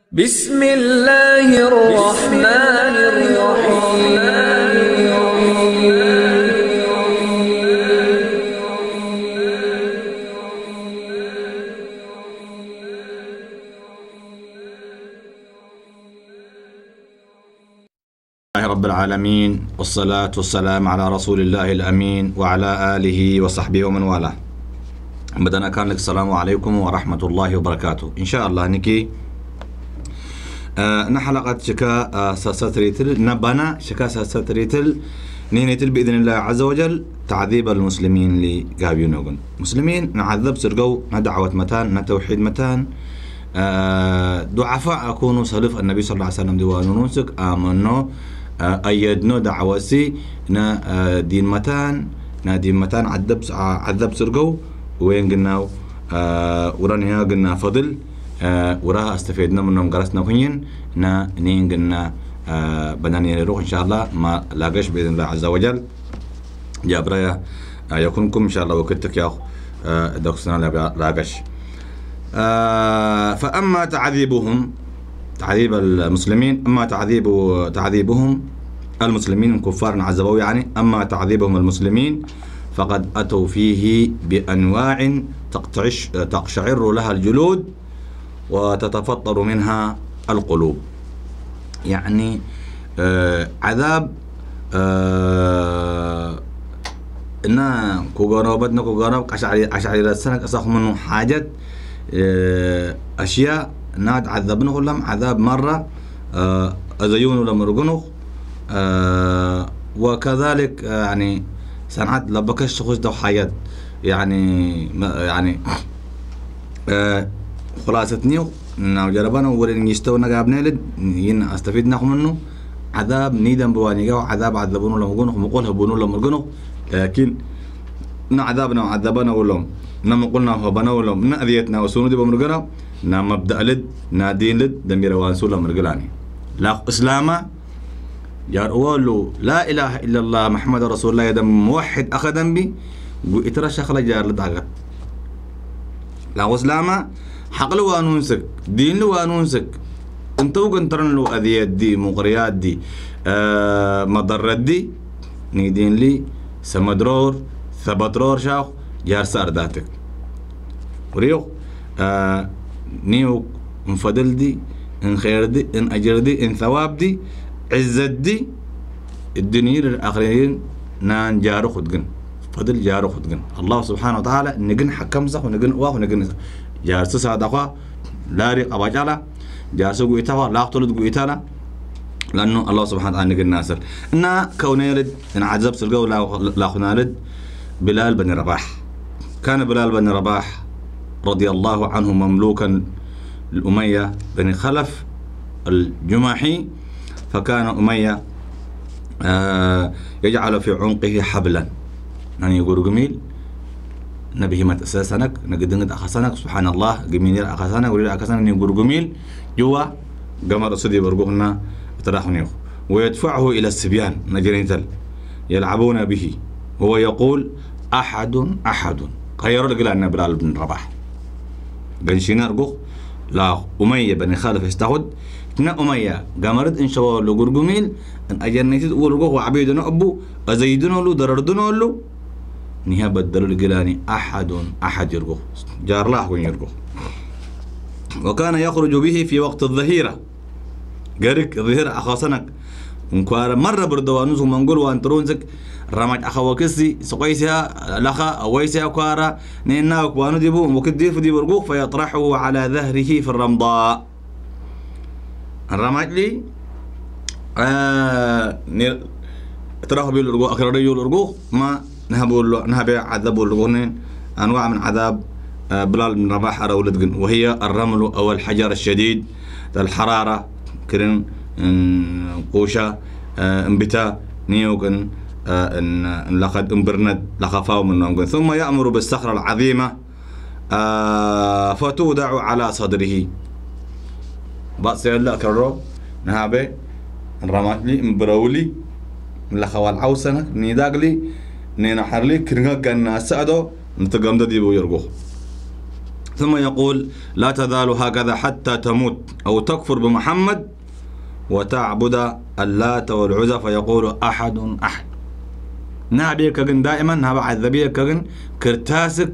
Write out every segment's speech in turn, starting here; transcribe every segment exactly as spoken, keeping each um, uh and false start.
بسم الله الرحمن الرحيم. رب العالمين والصلاة والسلام على رسول الله الأمين وعلى آله وصحبه ومن والاه. بدنا كان لك السلام عليكم ورحمة الله وبركاته. إن شاء الله نكي آه نحلقة شكا آه ساساتريتل نبنا شكا ساساتريتل نينيتل بإذن الله عز وجل تعذيب المسلمين اللي قابينوغن مسلمين نعذب سرقو ندعوة متان نتوحيد متان آه دعفاء أكونوا سلف النبي صلى الله عليه وسلم ديوانو نسك آمنو آه أيدنو دعوسي نا آه دين متان نا دين متان عذب عذب سرقو وين قلنا آه ورانيا قلنا فضل آه وراها استفدنا منهم قرصنا كنين نا نين قلنا آه بدنا نروح إن شاء الله ما لاقش بإذن الله عز وجل يا برايا آه يكونكم إن شاء الله وكتك يا آه دكتورنا لاقش آه فأما تعذيبهم تعذيب المسلمين أما تعذيب تعذيبهم المسلمين الكفار عذبوا يعني أما تعذيبهم المسلمين فقد أتوا فيه بأنواع تقتعش تقشعر لها الجلود وتتفطر منها القلوب. يعني آه عذاب آه إننا كوجانوبتنا كوجانوب عشان عشان السنة أسخ منه حاجات آه أشياء ناد عذبنا كلهم عذاب مرة آه أزيون لما رجنوا آه وكذلك آه يعني سنعد لبكش خش دو حياة يعني يعني آه خلاصتني إنه جربنا ورين يستونا قابنا لد ين استفيد ناخذ منه عذاب نيدم بواني جو عذاب عذبونه لما جنوا مقول هبونه لما جنوا لكن نا عذابنا وعذبنا ولهم نما قلنا هبنا ولهم نا أذيتنا وسوندي بمرجنا نا مبدأ لد نا دين لد دمير وانسول مرجلاني لا إسلامه يقولوا لا إله إلا الله محمد رسول الله يدم موحد أخدم بي وإترى شخلا جار لدعك لا إسلامه حقل وانونسك دين وانونسك انتو كنترن له أذيات دي مغريات دي آه مضرات دي نيدين لي سمدرور ثبترور شاو جار سارداتك وريو آه نيو انفضل دي ان خير دي ان أجر دي ان ثواب دي عزت دي الدنيا الآخرين نان جارو خدقن فضل جارو خدقن الله سبحانه وتعالى نجن حكم صح ونجن واه ونجن جارس صادقة لا ريق أباجالا جارس قويتها لا أقتل قويتها لأنه الله سبحانه وتعالى نجن ناصر إن كون يلد إن عذب سلقوا لا لا خنالد بلال بن رباح. كان بلال بن رباح رضي الله عنه مملوكا لأمية بن خلف الجماحي. فكان أمية آه يجعل في عنقه حبلا يعني يقول جميل نبيه ما تأسسنك نقدنك أخسنك سبحان الله جميل أخسنك ولي أخسنك يقول جميل جوا جمر صدي برجوهنا تراحنيه ويدفعه إلى الصبيان نجرينتل يلعبون به هو يقول أحد أحد غير لك لأن بلال بن رباح جنشين أرجوه لا أمية بن خالف استخد نا أمية جمرت إن شاء الله جرجميل أن أجنيت ورجوه وعبيدنا أبو أزيدنا له درردنا له نها بدلوا الجلاني أحد أحد يرجوه جار الله وين يرجوه. وكان يخرج به في وقت الظهيرة جرك الظهيرة أخاصنك مكوار مرة بردوانوس ومنقول وانترونزك رمج أخوكسي سقيسها لخا أويسها كوارا نينا وكوانو ديبو مكدير في دي برجوه فيطرحه على ظهره في الرمضاء. الرمج لي آه نير تراهم بالرجوع أكرر يجوا ما نهبوا نهب عذاب الرجونين أنواع من عذاب آه بلال بن رباح أرولد جن وهي الرمل أو الحجر الشديد الحرارة كرن قوشة آه انبتاء نيوكن آه ان لقد انبرند لخفاو منهم ثم يأمر بالصخرة العظيمة آه فتودع على صدره. بس يلا كرو نهابه الرمادلي مبرولي من لخوال عوسنا نيداغلي نينا حرلي كرنا كان سعدو نتقام دي بو يرجو ثم يقول لا تزال هكذا حتى تموت أو تكفر بمحمد وتعبد اللات والعزى، فيقول أحد أحد. نابي كجن دائما نبع عذبية كجن كرتاسك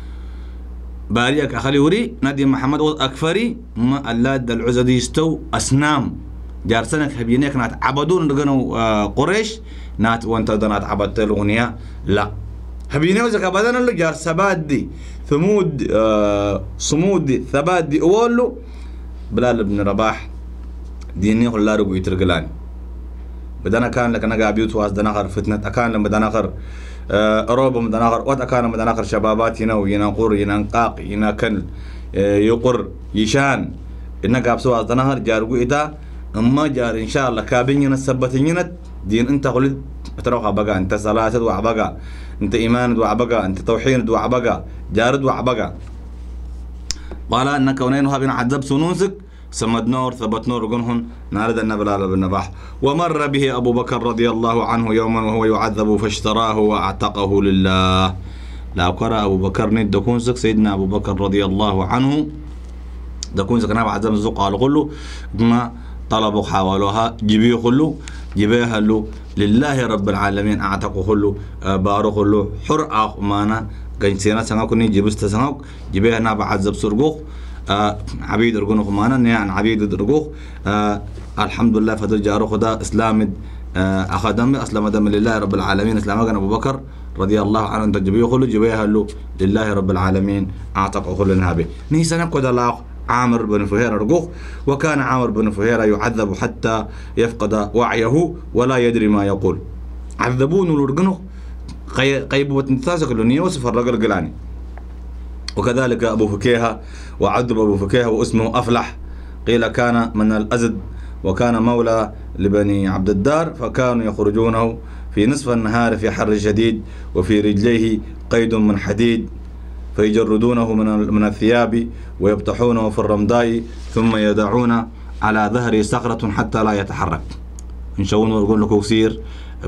باريك أخلي وري نادي محمد أكفري ما اللات العزى دي يستو أصنام جارسنك هبينيك نات عبدون لقنوا قريش نات وانت نات عبدت الأغنية لا هبيني وزك بدنا اللي جار ثبات دي ثمود آه صمود دي ثبات دي أولو بلال بن رباح ديني خلا رجو يترجلان بدنا كان لك أنا قابيوت واس دنا آخر فتنة أكان لما بدنا آخر آه أوروبا بدنا آخر وات أكان بدنا آخر شبابات هنا وينا قر ينا نقاق ينا كن آه يقر يشان إنك قابسوا واس دنا آخر جارجو إذا أما جار إن شاء الله كابين ينا سبتين ينا دين أنت قلت تروح بقى أنت صلاة وعبقى أنت إيمان وعبقى أنت توحيد وعبقى جارد وعبقى. قال أن كونين هابين عذب سنوسك سمد نور ثبت نور قنهن نارد النبلال بن نباح. ومر به أبو بكر رضي الله عنه يوما وهو يعذب فاشتراه واعتقه لله. لا قرأ أبو بكر ند دكونسك سيدنا أبو بكر رضي الله عنه دكونسك نابع عذب الزق قال قله ما طلبوا حاولوها جبيه خلو جبيها له لله رب العالمين أعتقه خلو بارو خلو حرقه مانا قينسينا سنقوني جبست سنق جبيها نابع عذب سرقوخ آه عبيد رجونه مانا نيان عبيد رجوه آه الحمد لله فدر جارو خدا إسلام آه أخدم أسلم دم لله رب العالمين إسلام كان أبو بكر رضي الله عنه أنت جبيه خلو جبيها له لله رب العالمين أعتقه خلو النبي نيسنا قد الله عامر بن فهيرة رجوه. وكان عامر بن فهيرة يعذب حتى يفقد وعيه ولا يدري ما يقول. عذبون لرجنه قيبوة نتاسك اللي يوسف الرجل قلاني. وكذلك أبو فكيهة وعذب أبو فكيهة واسمه أفلح قيل كان من الأزد وكان مولى لبني عبد الدار فكانوا يخرجونه في نصف النهار في حر شديد وفي رجليه قيد من حديد فيجردونه من من الثياب ويبطحونه في الرمضاء ثم يدعون على ظهره صخرة حتى لا يتحرك. إنشون ويقول لك وسير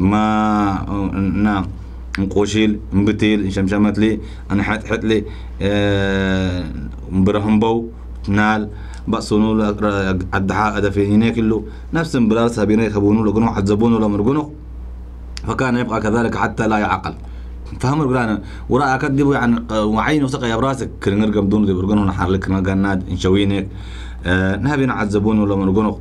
ما نعم نقوشيل مبتيل إن شمشمت لي أنا حت حت لي أه برهمبو نال بقصونو الدحاء دفيني كله نفس مبلال سابينه يخبونه لقنو حزبونه لما رقنو فكان يبقى كذلك حتى لا يعقل. فهم القرآن وراء كدبوا يعني وعين وسقى يا براسك كل نرقم دون دي برقنو نحرلك نقناد نشوينك أه نهبين عزبونه لما رقنو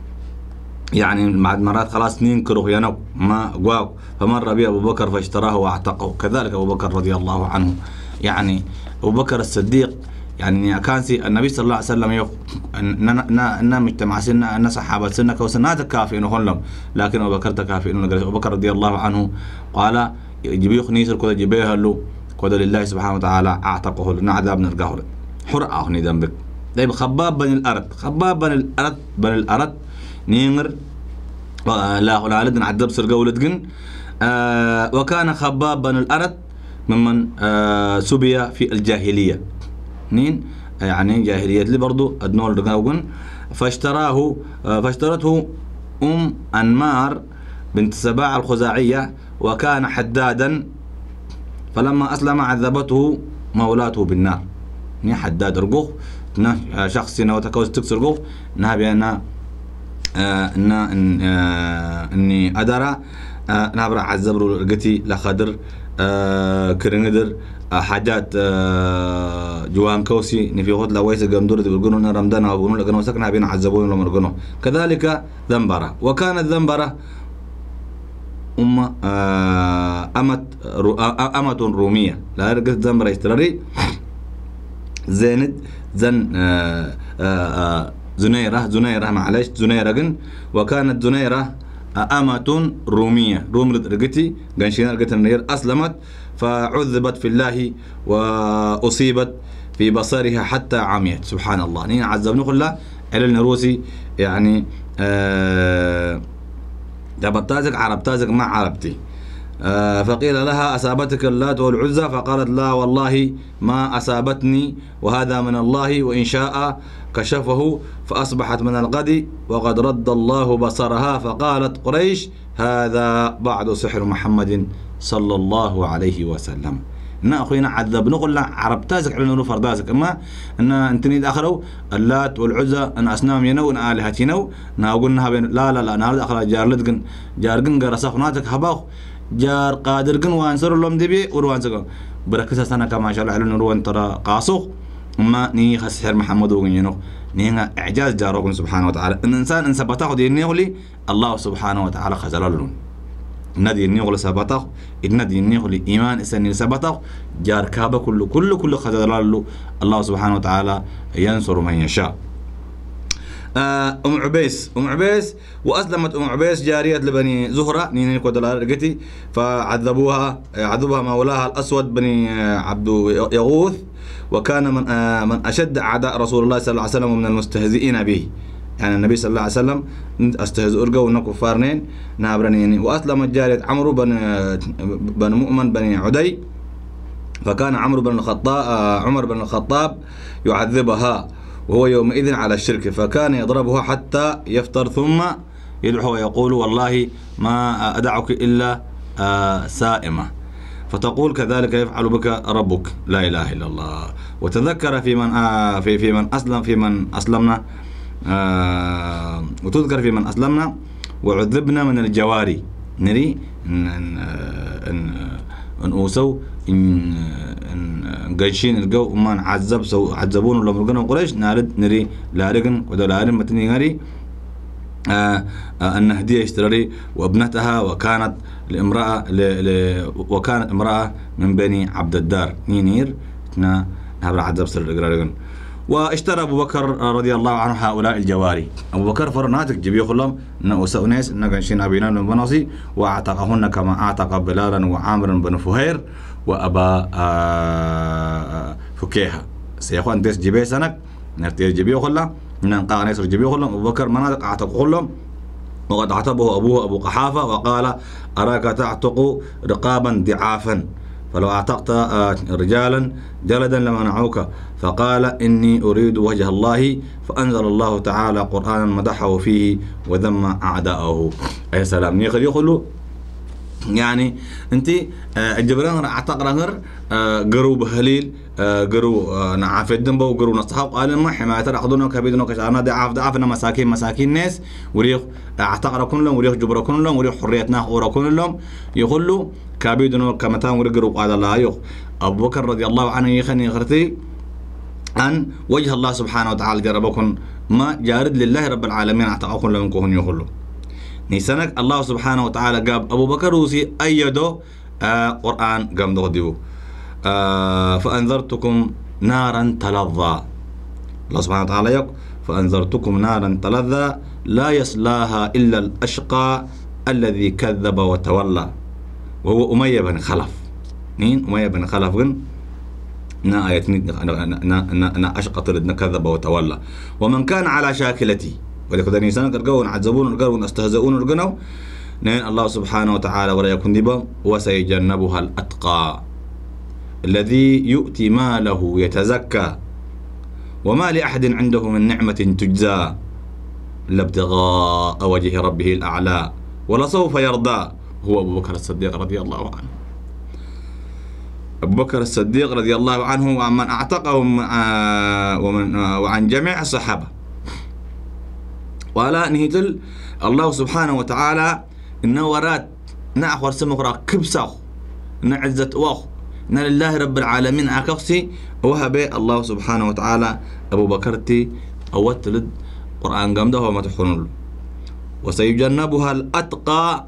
يعني مع مرات خلاص ننكره ينو ما قواو. فمر به أبو بكر فاشتراه واعتقه. كذلك أبو بكر رضي الله عنه يعني أبو بكر الصديق يعني كان سي النبي صلى الله عليه وسلم يق أن أن مجتمع سنة أن صحابة سنة كوسنات كافي إنه هنلم لكن أبو بكر تكافي إنه أبو بكر رضي الله عنه قال جبيه خنيسر كذا جبيه له كذا لله سبحانه وتعالى أعتقه لنا عذاب نرجعه له حرقه هني ذنبك. طيب خباب بن الأرض خباب بن الأرض بن الأرض نينر لا ولا على عذب سرقة ولدقن آه وكان خباب بن الأرض ممن آه سبي في الجاهلية نين يعني جاهلية اللي برضو أدنول رقاوقن فاشتراه آه فاشترته أم أنمار بنت سباع الخزاعية وكان حدادا فلما أسلم عذبته مولاته بالنار. ني حداد رقوق شخص وتكوز تكسر رقوق نهبي أنا آه إن آه إني أدرى آه نابرة عزبرو رقتي لخدر آه كرندر آه حاجات آه جوان كوسي نفي خد لويس جندور تقولون رمضان أو يقولون لكنه سكن بين عزبون لما رجونه. كذلك ذنبرة وكانت ذنبرة أم آه أمت رو أمة رومية لا رجت ذنبرة اشتراري زيند زن آه آه زنيرة زنيرة معلش زنيرة جن وكانت زنيرة أمة رومية روم رجتي جنشينا رجت النير أسلمت فعذبت في الله وأصيبت في بصرها حتى عميت. سبحان الله نين عذبنا كلها على النروسي يعني آه جبتازك عربتازك مع عربتي آه فقيل لها أصابتك اللات والعزى فقالت لا والله ما أصابتني وهذا من الله وإن شاء كشفه فأصبحت من الغد وقد رد الله بصرها. فقالت قريش هذا بعد سحر محمد صلى الله عليه وسلم. نا أخوينا عذب نقول عرب تازك على نور فردازك أما أن أنتني داخلوا اللات والعزى أن أصنام ينو أن آلهة ينو نا قلنا بين لا لا لا نار داخل جار لدقن جار جن جرسخ ناتك هباخ جار قادر جن وانصر لهم دبي وروانسك بركة سنة كما شاء الله على نور وانترى قاسخ ما ني خسر محمد وينو نينا إعجاز جاركم سبحانه وتعالى إن إنسان إن سبته دي نيغلي الله سبحانه وتعالى خزللون ندي نيغلي سبته الندي نيغلي إيمان إسني سبته جار كابا كل كل كل خزللو الله سبحانه وتعالى ينصر من يشاء. أم عبيس أم عبيس وأسلمت أم عبيس جارية لبني زهرة نيني كودلار رقتي فعذبوها عذبها مولاها الأسود بني عبد يغوث وكان من من أشد أعداء رسول الله صلى الله عليه وسلم ومن المستهزئين به يعني النبي صلى الله عليه وسلم استهزئ أرجو إنكم فارنين نابرنين. وأسلمت جارية عمرو بن بن مؤمن بن عدي فكان عمرو بن الخطاب عمر بن الخطاب يعذبها وهو يومئذ على الشرك فكان يضربها حتى يفطر ثم يدعو ويقول والله ما أدعك إلا سائمة فتقول كذلك يفعل بك ربك لا إله إلا الله. وتذكر في من في في من أسلم في من أسلمنا وتذكر في من أسلمنا وعذبنا من الجواري نري إن إن إن أوسوا إن إن قيشين الجو وما نعذب سو عذبون ولا مرجنا قريش نارد نري لارجن وده لارن متني نري آه آه النهدية اشتري وابنتها وكانت لامرأة ل... ل... وكانت امرأة من بني عبد الدار نينير نا هبر عذب سر الجرارجن. واشترى أبو بكر رضي الله عنه هؤلاء الجواري. أبو بكر فرناتك جبيه خلهم نأوس أناس نجنشين أبينا من بناصي وأعتقهن كما أعتق بلالا وعامر بن فهير وأبا آه فكيها سيخوان ديس جبيه سنك نرتير جبيه خلا ننقع نيسر جبيه خلهم. أبو بكر مناطق أعتق خلهم وقد عتبه أبوه أبو قحافة وقال أراك تعتق رقابا ضعافا فلو أعتقت رجالا جلدا لمنعوك فقال إني أريد وجه الله فأنزل الله تعالى قرآنا مدحه فيه وذم أعداءه. أي سلام نيخل يقولوا يعني أنت الجبران أعتق رهر قروا بهليل قروا نعاف الدنبا وقروا نصحاب قال ما حماية تأخذونه كبيدونه كشعرنا ضعاف ضعافنا مساكين مساكين ناس وريخ أعتق ركون لهم وريخ جبر ركون لهم وريخ حريتنا وركون لهم يقولوا كبيدونه كمتان ورقروا قال الله يخ. أبو بكر رضي الله عنه يخني غرتي أن وجه الله سبحانه وتعالى جربكم ما جارد لله رب العالمين أعتقكم لهم كهن يقولوا نيسانك الله سبحانه وتعالى جاب أبو بكر وسي أيده آه قرآن قام دغديو آه فأنذرتكم نارا تلظى الله سبحانه وتعالى يقول فأنذرتكم نارا تلظى لا يصلاها إلا الأشقى الذي كذب وتولى وهو أمية بن خلف. مين أمية بن خلف قن نا آية نا نا نا أشقى طرد كذب وتولى ومن كان على شاكلتي ولكن الإنسان كرجون عذبون الجرون استهزئون الجنو نين الله سبحانه وتعالى ولا يكون دبا وسيجنبها الأتقى الذي يؤتي ماله يتزكى وما لأحد عنده من نعمة تجزى إلا ابتغاء وجه ربه الأعلى ولسوف يرضى هو أبو بكر الصديق رضي الله عنه. أبو بكر الصديق رضي الله عنه ومن أعتقه ومن وعن جميع الصحابة ولا نهيتل الله سبحانه وتعالى إنه ورات نأخر سمقرا كبسخ نعزة واخ إن لله رب العالمين عكسي وهب الله سبحانه وتعالى أبو بكرتي أوتلد قرآن جامده وما تحنون وسيجنبها الأتقى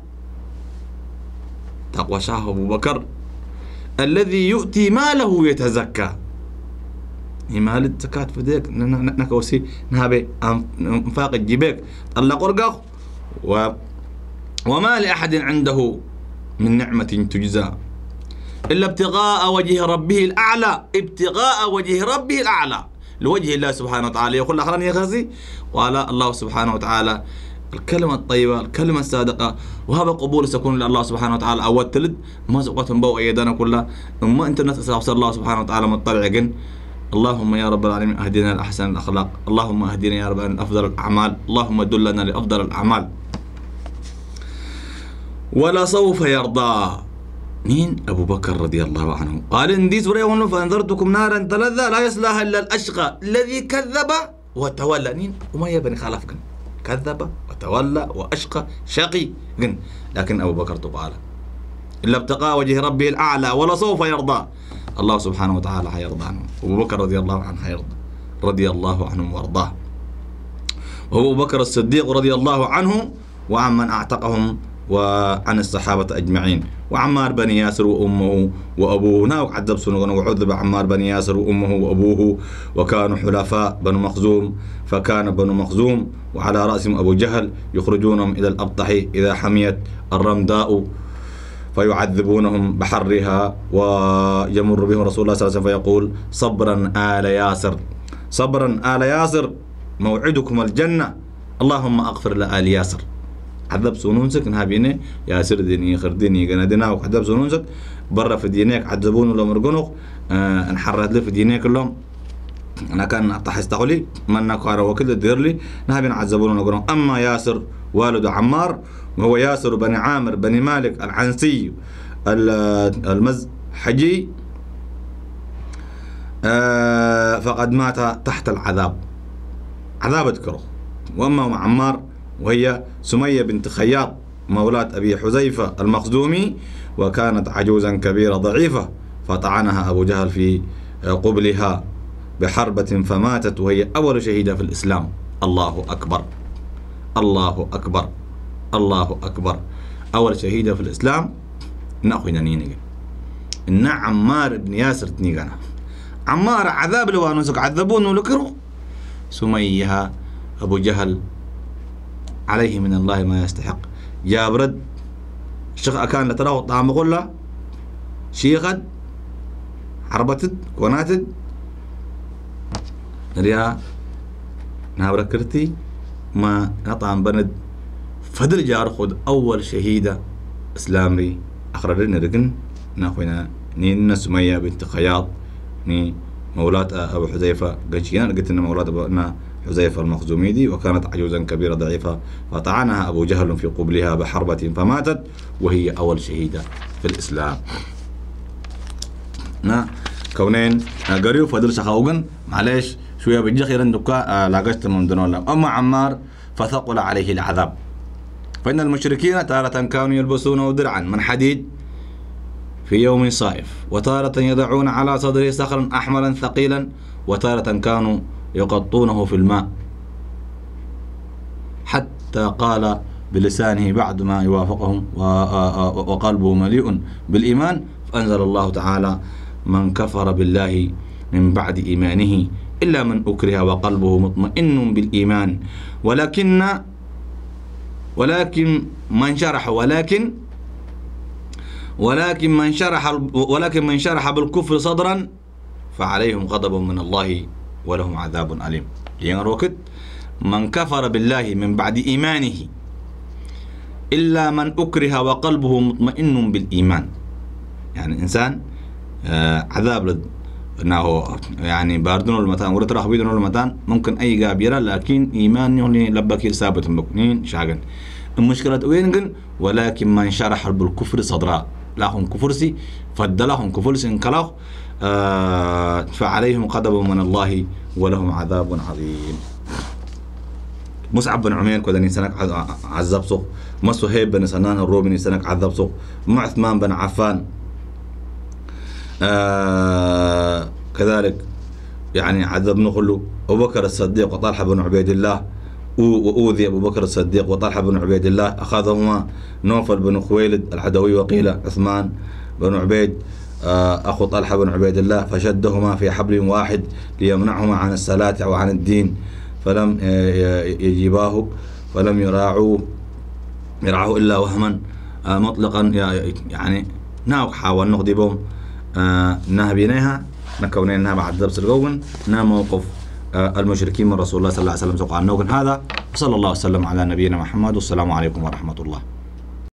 تقوى شاه أبو بكر الذي يؤتي ماله يتزكى مال الزكاة في ذيك نكوسي نهابي انفاق الجبيك طلق رقاق و وما لأحد عنده من نعمة تجزى إلا ابتغاء وجه ربه الأعلى ابتغاء وجه ربه الأعلى لوجه الله سبحانه وتعالى. يقول أخرى يا خزي وقال الله سبحانه وتعالى الكلمة الطيبة الكلمة الصادقة وهذا قبول سكون لله سبحانه وتعالى أول تلد ما زقتهم بو أيدانا كلها أما أنت نسأل الله سبحانه وتعالى مطلع جن. اللهم يا رب العالمين أهدنا لأحسن الأخلاق اللهم أهدنا يا رب لأفضل الأعمال اللهم دلنا لأفضل الأعمال ولا سوف يرضى مين؟ أبو بكر رضي الله عنه قال إندي سورة فأنذرتكم نارا تلظى لا يصلاها إلا الأشقى الذي كذب وتولى. مين؟ أمية بن خلف كان كذب وتولى وأشقى شقي كن. لكن أبو بكر تقال إلا ابتقى وجه ربه الأعلى ولا سوف يرضى. الله سبحانه وتعالى حيرضى عنه. أبو بكر رضي الله عنه حيرضى رضي الله عنه وارضاه. وأبو بكر الصديق رضي الله عنه وعمن أعتقهم وعن الصحابة أجمعين. وعمار بن ياسر وأمه وأبوه ناوك عذب سنغن وعذب عمار بن ياسر وأمه وأبوه وكانوا حلفاء بنو مخزوم فكان بنو مخزوم وعلى رأسهم أبو جهل يخرجونهم إلى الأبطح إذا حميت الرمداء فيعذبونهم بحرها ويمر بهم رسول الله صلى الله عليه وسلم فيقول صبرا آل ياسر صبرا آل ياسر موعدكم الجنة اللهم أغفر لآل ياسر. عذب سنونسك نهابيني ياسر ديني خرديني قندنا وعذب سنونسك برا في دينيك عذبون ولا مرقنوق آه انحرت لي في دينيك كلهم انا كان اطح استقولي من نقار وكل دير لي نهابين عذبون ولا اما ياسر والد عمار وهو ياسر بن عامر بن مالك العنسي المزحجي آه فقد مات تحت العذاب عذاب اذكره. واما عمار وهي سمية بنت خياط مولاة أبي حذيفة المخزومي وكانت عجوزا كبيرة ضعيفة فطعنها أبو جهل في قبلها بحربة فماتت وهي أول شهيدة في الإسلام. الله أكبر الله أكبر الله أكبر. أول شهيدة في الإسلام نأخذ نينيك إن عمار بن ياسر تنيقنا عمار عذاب لوانوسك عذبون ولكروا سميها أبو جهل عليه من الله ما يستحق. يا برد شيخ كان لتراو طعم غلا شيخد حربتد وناتد ريا نابركرتي ما نطعم بند فدل جار خد أول شهيدة إسلامي أخرجنا رجن ناخونا نين سمية بنت خياط ني مولاة أبو حذيفة قجينا قلت إن مولاة أبونا حذيفة المخزومي دي وكانت عجوزا كبيرة ضعيفة فطعنها أبو جهل في قبلها بحربة فماتت وهي أول شهيدة في الإسلام. نا كونين قريب فدل شخاوغن معليش شوية بيجي خيرا دكا لاقشت من دون الله. أما عمار فثقل عليه العذاب فإن المشركين تارة كانوا يلبسون درعا من حديد في يوم صائف وتارة يضعون على صدره صخرا أحمرا ثقيلا وتارة كانوا يقطونه في الماء حتى قال بلسانه بعد ما يوافقهم وقلبه مليء بالإيمان فأنزل الله تعالى من كفر بالله من بعد إيمانه إلا من أكره وقلبه مطمئن بالإيمان ولكن ولكن من شرح ولكن ولكن من شرح ولكن من شرح بالكفر صدرا فعليهم غضب من الله ولهم عذاب أليم. ينروكت من كفر بالله من بعد إيمانه إلا من أكره وقلبه مطمئن بالإيمان. يعني إنسان آه عذاب لد إنه يعني باردون المتان ورتراح بيدون المتان ممكن أي قابيرة لكن إيمان يعني لبكير ثابت مكنين شاغن. المشكلة وين ولكن من شرح بالكفر صدرا لهم كفرسي فدلهم كفرسي كلاخ آه فعليهم غضب من الله ولهم عذاب عظيم. مصعب بن عمير كذا سنك عذب سوق مصهيب بن سنان الرومي سنك عذب سوق معثمان بن عفان آه كذلك يعني عذبنا كله. أبو بكر الصديق وطلحة بن عبيد الله وأوذي أبو بكر الصديق وطلحة بن عبيد الله أخذهما نوفل بن خويلد العدوي وقيل عثمان بن عبيد أخو طلحة بن عبيد الله فشدهما في حبل واحد ليمنعهما عن الصلاة وعن الدين فلم يجيباه فلم يراعوه يرعاه إلا وهما مطلقا يعني ناوك حاول نغضبهم نهبينيها نكونينها بعد دبس القون نا موقف المشركين من رسول الله صلى الله عليه وسلم سوق عن هذا. وصلى الله وسلم على نبينا محمد والسلام عليكم ورحمة الله.